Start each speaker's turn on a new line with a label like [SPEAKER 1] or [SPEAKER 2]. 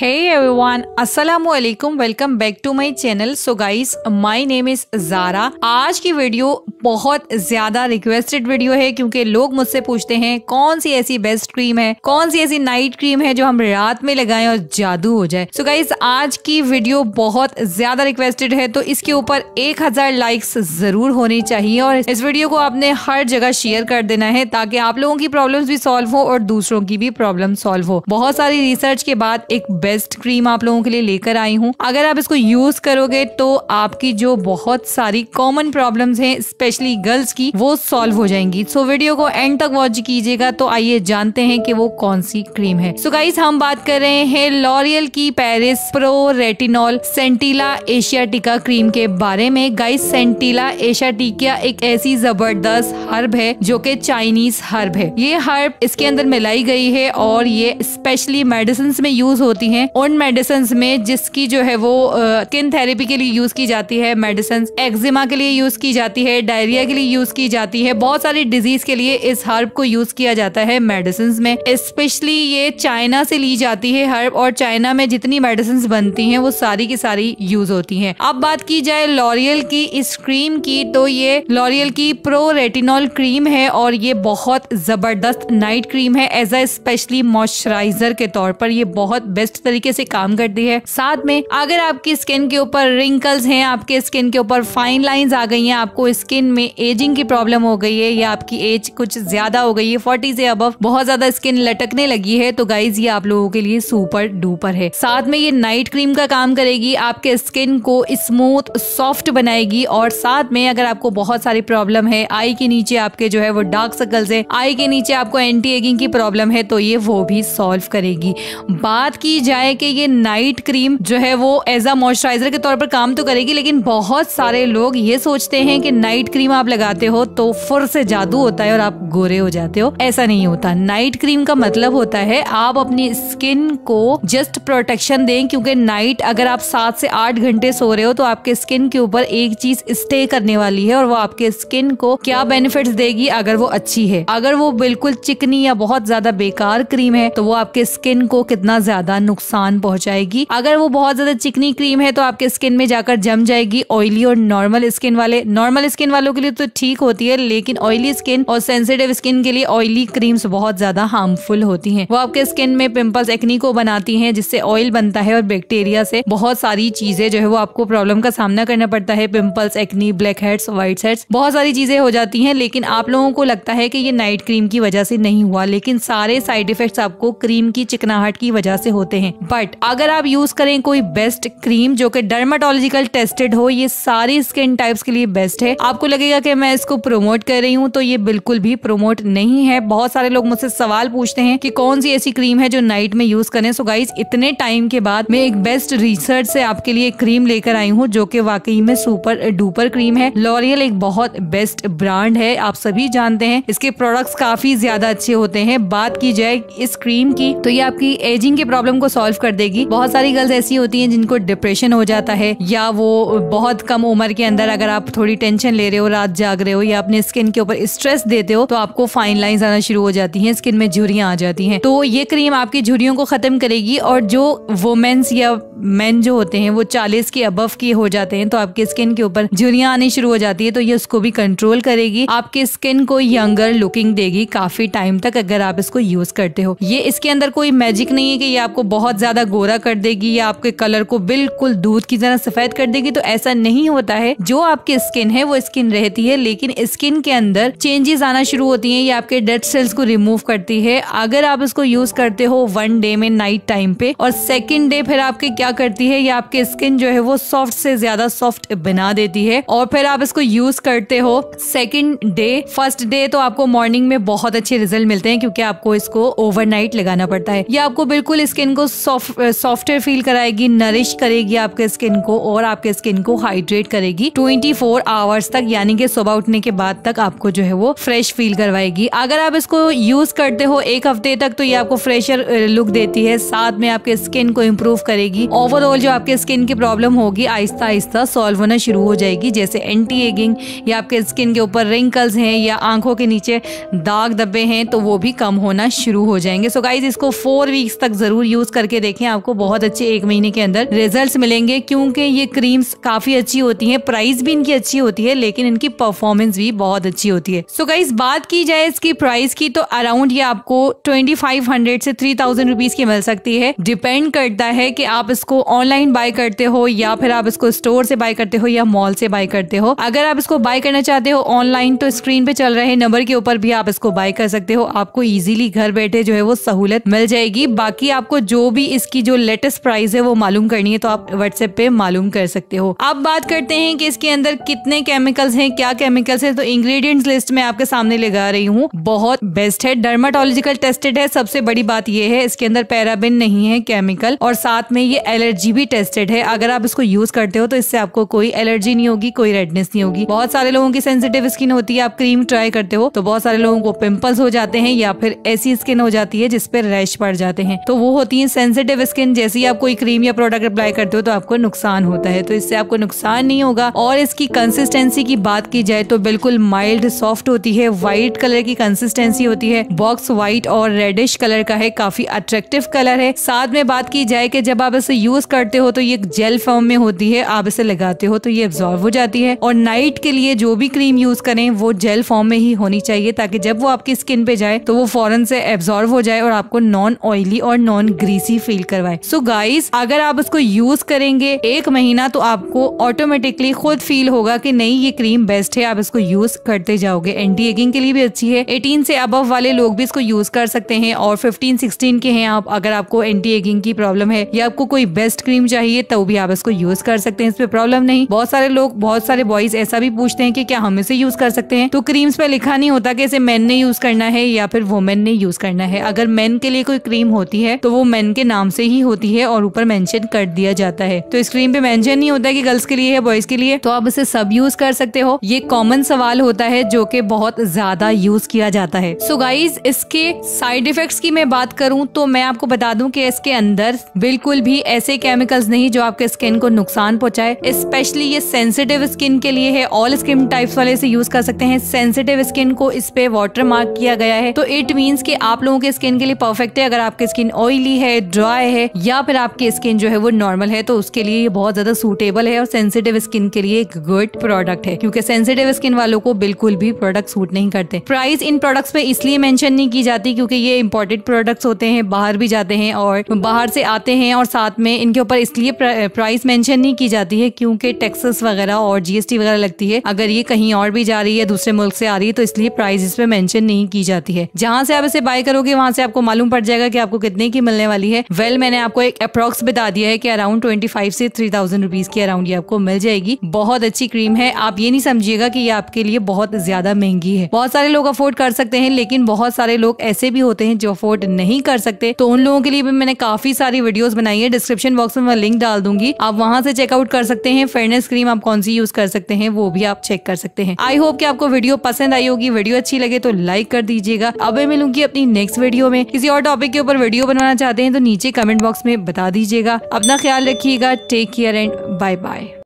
[SPEAKER 1] Hey everyone, अस्सलामुअलैकुम, welcome back to my channel. So guys, my name is Zara. आज की video बहुत ज्यादा रिक्वेस्टेड वीडियो है क्योंकि लोग मुझसे पूछते हैं कौन सी ऐसी बेस्ट क्रीम है, कौन सी ऐसी नाइट क्रीम है जो हम रात में लगाएं और जादू हो जाए। सो गाइस, आज की वीडियो बहुत ज्यादा रिक्वेस्टेड है तो इसके ऊपर 1000 लाइक्स जरूर होनी चाहिए और इस वीडियो को आपने हर जगह शेयर कर देना है ताकि आप लोगों की प्रॉब्लम्स भी सॉल्व हो और दूसरों की भी प्रॉब्लम सॉल्व हो। बहुत सारी रिसर्च के बाद एक बेस्ट क्रीम आप लोगों के लिए लेकर आई हूँ। अगर आप इसको यूज करोगे तो आपकी जो बहुत सारी कॉमन प्रॉब्लम्स हैं स्पेशली गर्ल्स की, वो सॉल्व हो जाएंगी। सो वीडियो को एंड तक वॉच कीजिएगा। तो आइए जानते हैं कि वो कौन सी क्रीम है। सो गाइस, हम बात कर रहे हैं लॉरियल की Paris pro retinol centella asiatica cream के बारे में। गाइस, सेंटिला एशियाटिका एक ऐसी जबरदस्त हर्ब है जो कि चाइनीज हर्ब है। ये हर्ब इसके अंदर मिलाई गई है और ये स्पेशली मेडिसिन में यूज होती हैं। उन मेडिसिन में जिसकी जो है वो स्किन थेरेपी के लिए यूज की जाती है, मेडिसिन एक्जिमा के लिए यूज की जाती है, डायरिया के लिए यूज की जाती है, बहुत सारी डिजीज के लिए इस हर्ब को यूज किया जाता है मेडिसिन में। स्पेशली ये चाइना से ली जाती है हर्ब और चाइना में जितनी मेडिसिन बनती हैं वो सारी की सारी यूज होती हैं। अब बात की जाए लॉरियल की इस क्रीम की, तो ये लॉरियल की प्रो रेटिनॉल क्रीम है और ये बहुत जबरदस्त नाइट क्रीम है। एज अ स्पेशली मॉइस्चराइजर के तौर पर ये बहुत बेस्ट तरीके से काम करती है। साथ में अगर आपकी स्किन के ऊपर रिंकल्स हैं, आपके स्किन के ऊपर फाइन लाइंस आ गई हैं, आपको स्किन में एजिंग की प्रॉब्लम हो गई है या आपकी एज कुछ ज्यादा हो गई है, 40 से अबव बहुत ज्यादा स्किन लटकने लगी है, तो गाइज ये आप लोगों के लिए सुपर डुपर है। साथ में ये नाइट क्रीम का काम करेगी, आपके स्किन को स्मूथ सॉफ्ट बनाएगी और साथ में अगर आपको बहुत सारी प्रॉब्लम है, आई के नीचे आपके जो है वो डार्क सर्कल्स है, आई के नीचे आपको एंटी एजिंग की प्रॉब्लम है, तो ये वो भी सॉल्व करेगी। बात की जाए कि ये नाइट क्रीम जो है वो एज अ मॉइस्चराइजर के तौर पर काम तो करेगी, लेकिन बहुत सारे लोग ये सोचते हैं कि नाइट क्रीम आप लगाते हो तो फुर से जादू होता है और आप गोरे हो जाते हो। ऐसा नहीं होता। नाइट क्रीम का मतलब होता है आप अपनी स्किन को जस्ट प्रोटेक्शन दें, क्योंकि नाइट अगर आप 7 से 8 घंटे सो रहे हो तो आपके स्किन के ऊपर एक चीज स्टे करने वाली है और वो आपके स्किन को क्या बेनिफिट्स देगी अगर वो अच्छी है। अगर वो बिल्कुल चिकनी या बहुत ज्यादा बेकार क्रीम है तो वो आपके स्किन को कितना ज्यादा नुकसान पहुंचाएगी। अगर वो बहुत ज्यादा चिकनी क्रीम है तो आपके स्किन में जाकर जम जाएगी। ऑयली और नॉर्मल स्किन वालों के लिए तो ठीक होती है, लेकिन ऑयली स्किन और सेंसिटिव स्किन के लिए ऑयली क्रीम्स बहुत ज्यादा हार्मफुल होती हैं। वो आपके स्किन में पिंपल्स, एक्नी को बनाती हैं जिससे ऑयल बनता है और बैक्टीरिया से बहुत सारी चीजें जो है वो आपको प्रॉब्लम का सामना करना पड़ता है। Pimples, acne, blackheads, whiteheads, बहुत सारी चीजें हो जाती हैं। लेकिन आप लोगों को लगता है कि ये नाइट क्रीम की वजह से नहीं हुआ, लेकिन सारे साइड इफेक्ट्स आपको क्रीम की चिकनाहट की वजह से होते हैं। बट अगर आप यूज करें कोई बेस्ट क्रीम जो कि डर्माटोलॉजिकल टेस्टेड हो, ये सारी स्किन टाइप्स के लिए बेस्ट है। आपको लगेगा कि मैं इसको प्रमोट कर रही हूँ, तो ये बिल्कुल भी प्रमोट नहीं है। बहुत सारे लोग मुझसे सवाल पूछते हैं कि कौन सी ऐसी क्रीम है जो नाइट में यूज करें। सो गाइस, इतने टाइम के बाद मैं एक बेस्ट रिसर्च से आपके लिए क्रीम लेकर आई हूँ जो कि वाकई में सुपर डुपर क्रीम है। लॉरियल एक बहुत बेस्ट ब्रांड है, आप सभी जानते हैं। इसके प्रोडक्ट्स काफी ज्यादा अच्छे होते हैं। बात की जाए इस क्रीम की तो ये आपकी एजिंग की प्रॉब्लम को सॉल्व कर देगी। बहुत सारी गर्ल्स ऐसी होती हैं जिनको डिप्रेशन हो जाता है या वो बहुत कम उम्र के अंदर अगर आप थोड़ी टेंशन ले रहे हो, रात जाग रहे हो या अपने स्किन के ऊपर स्ट्रेस देते हो तो आपको फाइन लाइंस आना शुरू हो जाती हैं, स्किन में झुर्रियां आ जाती हैं। तो ये क्रीम आपकी झुर्रियों को खत्म करेगी और जो वुमेन्स या मेन जो होते हैं वो 40 के अबव के हो जाते हैं तो आपके स्किन के ऊपर झुर्रियां आनी शुरू हो जाती है, तो ये उसको भी कंट्रोल करेगी। आपके स्किन को यंगर लुकिंग देगी काफी टाइम तक अगर आप इसको यूज करते हो। ये इसके अंदर कोई मैजिक नहीं है कि ये आपको बहुत ज्यादा गोरा कर देगी या आपके कलर को बिल्कुल दूध की तरह सफेद कर देगी, तो ऐसा नहीं होता है। जो आपकी स्किन है वो स्किन रहती है, लेकिन स्किन के अंदर चेंजेस आना शुरू होती हैं। ये आपके डेड सेल्स को रिमूव करती है अगर आप इसको यूज करते हो 1 डे में नाइट टाइम पे, और 2nd डे फिर आपके क्या करती है, ये आपके स्किन जो है वो सॉफ्ट से ज्यादा सॉफ्ट बना देती है और फिर आप इसको यूज करते हो 2nd डे। 1st डे तो आपको मॉर्निंग में बहुत अच्छे रिजल्ट मिलते हैं क्योंकि आपको इसको ओवरनाइट लगाना पड़ता है। ये आपको बिल्कुल स्किन को सॉफ्टवेयर फील कराएगी, नरिश करेगी आपके स्किन को और आपके स्किन को हाइड्रेट करेगी 24 आवर्स तक, यानी कि सुबह उठने के बाद तक आपको जो है वो फ्रेश फील करवाएगी। अगर आप इसको यूज करते हो 1 हफ्ते तक तो ये आपको फ्रेशर लुक देती है, साथ में आपके स्किन को इम्प्रूव करेगी। ओवरऑल जो आपके स्किन की प्रॉब्लम होगी आहिस्ता आहिस्ता सॉल्व होना शुरू हो जाएगी, जैसे एंटी एजिंग या आपके स्किन के ऊपर रिंकल्स हैं या आंखों के नीचे दाग धब्बे हैं तो वो भी कम होना शुरू हो जाएंगे। सो गाइज, इसको 4 वीक्स तक जरूर यूज करके करके देखें, आपको बहुत अच्छे 1 महीने के अंदर रिजल्ट्स मिलेंगे, क्योंकि ये क्रीम्स काफी अच्छी होती हैं, प्राइस भी इनकी अच्छी होती है, लेकिन इनकी परफॉर्मेंस भी बहुत अच्छी होती है। सो गाइस, बात की जाए इसकी प्राइस की तो अराउंड ये आपको 2500 से 3000 रुपीज की मिल सकती है। डिपेंड करता है कि आप इसको ऑनलाइन बाय करते हो या फिर आप इसको स्टोर से बाय करते हो या मॉल से बाय करते हो। अगर आप इसको बाय करना चाहते हो ऑनलाइन तो स्क्रीन पे चल रहे नंबर के ऊपर भी आप इसको बाय कर सकते हो। आपको इजीली घर बैठे जो है वो सहूलत मिल जाएगी। बाकी आपको जो भी इसकी जो लेटेस्ट प्राइस है वो मालूम करनी है तो आप व्हाट्सएप पे मालूम कर सकते हो। अब बात करते हैं कि इसके अंदर कितने केमिकल्स हैं, क्या केमिकल्स हैं। तो इंग्रेडिएंट्स लिस्ट में आपके सामने लगा रही हूँ, बहुत बेस्ट है, डर्माटोलॉजिकल टेस्टेड है। सबसे बड़ी बात ये है इसके अंदर पैराबिन नहीं है केमिकल, और साथ में ये एलर्जी भी टेस्टेड है। अगर आप इसको यूज करते हो तो इससे आपको कोई एलर्जी नहीं होगी, कोई रेडनेस नहीं होगी। बहुत सारे लोगों की सेंसिटिव स्किन होती है, आप क्रीम ट्राई करते हो तो बहुत सारे लोगों को पिंपल्स हो जाते हैं या फिर ऐसी स्किन हो जाती है जिसपे रैश पड़ जाते हैं, तो वो होती है सेंसिटिव स्किन। जैसे ही आप कोई क्रीम या प्रोडक्ट अप्लाई करते हो तो आपको नुकसान होता है, तो इससे आपको नुकसान नहीं होगा। और इसकी कंसिस्टेंसी की बात की जाए तो बिल्कुल माइल्ड सॉफ्ट होती है, व्हाइट कलर की कंसिस्टेंसी होती है, बॉक्स व्हाइट और रेडिश कलर का है, काफी अट्रैक्टिव कलर है। साथ में बात की जाए कि जब आप इसे यूज करते हो तो ये जेल फॉर्म में होती है, आप इसे लगाते हो तो ये एब्जॉर्ब हो जाती है। और नाइट के लिए जो भी क्रीम यूज करें वो जेल फॉर्म में ही होनी चाहिए, ताकि जब वो आपकी स्किन पे जाए तो वो फौरन से एब्जॉर्ब हो जाए और आपको नॉन ऑयली और नॉन ग्रीसी फील करवाए। सो गाइस, अगर आप इसको यूज करेंगे 1 महीना तो आपको ऑटोमेटिकली खुद फील होगा कि नहीं ये क्रीम बेस्ट है, आप इसको यूज करते जाओगे। एंटी एजिंग के लिए भी अच्छी है, 18 से अबव वाले लोग भी इसको यूज कर सकते हैं, और 15-16 के हैं आप, अगर आपको एंटी एजिंग की प्रॉब्लम है या आपको कोई बेस्ट क्रीम चाहिए तो भी आप इसको यूज कर सकते हैं, इसमें प्रॉब्लम नहीं। बहुत सारे लोग, बहुत सारे बॉयज ऐसा भी पूछते हैं कि क्या हम इसे यूज कर सकते हैं, तो क्रीम्स पे लिखा नहीं होता कि इसे मेन ने यूज करना है या फिर वुमेन ने यूज करना है। अगर मेन के लिए कोई क्रीम होती है तो वो मेन के नाम से ही होती है और ऊपर मेंशन कर दिया जाता है, तो इस क्रीम पे मेंशन नहीं होता कि गर्ल्स के लिए है बॉयज के लिए, तो आप इसे सब यूज कर सकते हो। ये कॉमन सवाल होता है जो कि बहुत ज्यादा यूज किया जाता है। सो गाइज, इसके साइड इफेक्ट्स की मैं बात करूं तो मैं आपको बता दूं कि इसके अंदर बिल्कुल भी ऐसे केमिकल्स नहीं जो आपके स्किन को नुकसान पहुंचाए। स्पेशली ये सेंसिटिव स्किन के लिए है, ऑल स्किन टाइप्स वाले इसे यूज कर सकते हैं। सेंसिटिव स्किन को इस पे वाटर मार्क किया गया है, तो इट मीन्स कि आप लोगों के स्किन के लिए परफेक्ट है। अगर आपकी स्किन ऑयली है, ड्राई है या फिर आपकी स्किन जो है वो नॉर्मल है तो उसके लिए ये बहुत ज्यादा सूटेबल है, और सेंसिटिव स्किन के लिए एक गुड प्रोडक्ट है, क्योंकि सेंसिटिव स्किन वालों को बिल्कुल भी प्रोडक्ट सूट नहीं करते। प्राइस इन प्रोडक्ट्स पे इसलिए मेंशन नहीं की जाती क्योंकि ये इंपोर्टेड प्रोडक्ट्स होते हैं, बाहर भी जाते हैं और बाहर से आते हैं, और साथ में इनके ऊपर इसलिए प्राइस मेंशन नहीं की जाती है क्योंकि टैक्सेस वगैरह और जीएसटी वगैरह लगती है। अगर ये कहीं और भी जा रही है, दूसरे मुल्क से आ रही है, तो इसलिए प्राइस इस पे मेंशन नहीं की जाती है। जहां से आप इसे बाय करोगे वहां से आपको मालूम पड़ जाएगा कि आपको कितने की मिलने वाली है। मैंने आपको एक अप्रॉक्स बता दिया है कि अराउंड 25 से 3000 रुपीज के अराउंड ये आपको मिल जाएगी। बहुत अच्छी क्रीम है, आप ये नहीं समझिएगा कि ये आपके लिए बहुत ज्यादा महंगी है। बहुत सारे लोग अफोर्ड कर सकते हैं, लेकिन बहुत सारे लोग ऐसे भी होते हैं जो अफोर्ड नहीं कर सकते, तो उन लोगों के लिए भी मैंने काफी सारी वीडियोस बनाई है। डिस्क्रिप्शन बॉक्स में मैं लिंक डाल दूंगी, आप वहां से चेकआउट कर सकते हैं। फेयरनेस क्रीम आप कौन सी यूज कर सकते हैं वो भी आप चेक कर सकते हैं। आई होप कि आपको वीडियो पसंद आई होगी। वीडियो अच्छी लगे तो लाइक कर दीजिएगा। अब मैं मिलूंगी अपनी नेक्स्ट वीडियो में। किसी और टॉपिक के ऊपर वीडियो बनवाना चाहते हैं तो नीचे कमेंट बॉक्स में बता दीजिएगा। अपना ख्याल रखिएगा। Take care and bye bye.